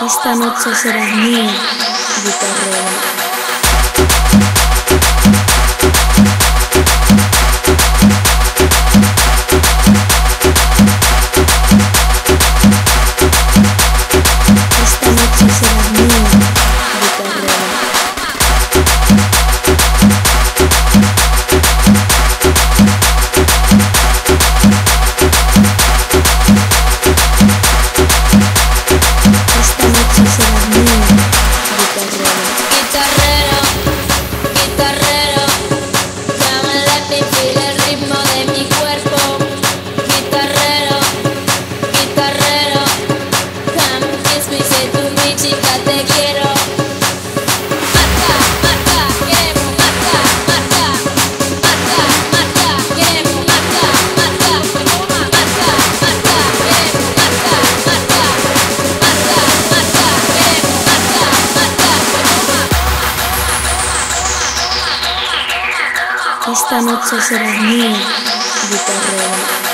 Esta noche serás mío, guitarrero. Esta noche serás mío, guitarrero. Esta noche serás mío, guitarrero. Guitarrero, guitarrero, come and let me feel el ritmo de mi cuerpo. Guitarrero, guitarrero, come kiss me, sé tú mi chica, te quiero. Marca, marca, queremos marca, marca, marca, marca, queremos marca, marca, marca, marca, queremos marca, marca, marca, marca, queremos marca, marca. Esta noche serás mío, guitarrero.